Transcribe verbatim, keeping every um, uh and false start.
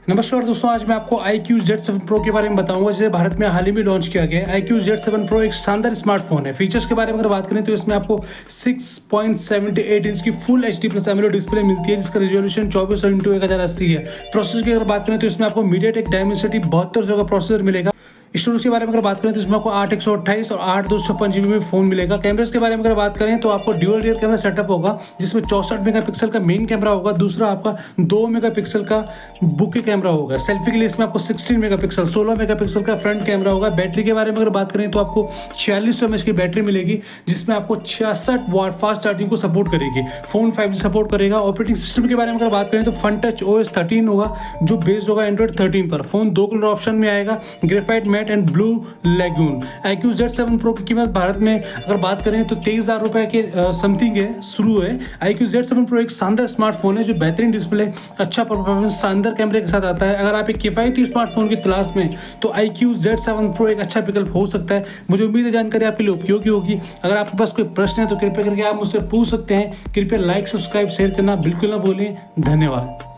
नमस्कार दोस्तों, आज मैं आपको iQOO Z seven pro के बारे में बताऊंगा, जिसे भारत में हाल ही में लॉन्च किया गया है। IQOO Z seven pro एक शानदार स्मार्टफोन है। फीचर्स के बारे में अगर बात करें तो इसमें आपको six point seven eight inch की full H D plus AMOLED display मिलती है, जिसका रेजोल्यूशन चौबीस सौ इंटू एक हज़ार अस्सी है। प्रोसेसर की अगर बात करें तो इसमें आपको मीडियाटेक डायमेंसिटी बहत्तर सौ का प्रोसेसर मिलेगा। स्टोरेज के बारे में अगर बात करें तो इसमें आपको आठ एक सौ अट्ठाईस और आठ दो सौ छप्पन जीबी में फोन मिलेगा। कैमरेज के बारे में अगर बात करें तो आपको ड्यूअल रियर कैमरा सेटअप होगा, जिसमें चौसठ मेगापिक्सल का मेन कैमरा होगा, दूसरा आपका दो मेगापिक्सल का बुके कैमरा होगा। सेल्फी के लिए इसमें आपको सोलह मेगापिक्सल सोलह मेगापिक्सल का फ्रंट कैमरा होगा। बैटरी के बारे में अगर बात करें तो आपको छियालीस सौ एमएच की बैटरी मिलेगी, जिसमें आपको छियासठ वाट फास्ट चार्जिंग को सपोर्ट करेगी। फोन फाइव जी सपोर्ट करेगा। ऑपरेटिंग सिस्टम के बारे में अगर बात करें तो fun touch O S thirteen होगा, जो बेस्ड होगा एंड्रॉइड थर्टीन पर। फोन दो कलर ऑप्शन में आएगा, graphite matte and blue lagoon. IQOO Z seven pro की कीमत भारत में अगर बात करें तो तेईस हजार रुपए के समथिंग है, शुरू है। IQOO Z seven pro एक शानदार स्मार्टफोन है, जो बेहतरीन डिस्प्ले, अच्छा परफॉर्मेंस, शानदार कैमरे के साथ आता है। अगर आप एक किफायती स्मार्टफोन की तलाश में तो iQOO Z seven pro एक अच्छा विकल्प हो सकता है। मुझे उम्मीद है जानकारी आपके लिए उपयोगी होगी। अगर आपके पास कोई प्रश्न है तो कृपया करके आप मुझसे पूछ सकते हैं। कृपया लाइक, सब्सक्राइब, शेयर करना बिल्कुल ना भूलें। धन्यवाद।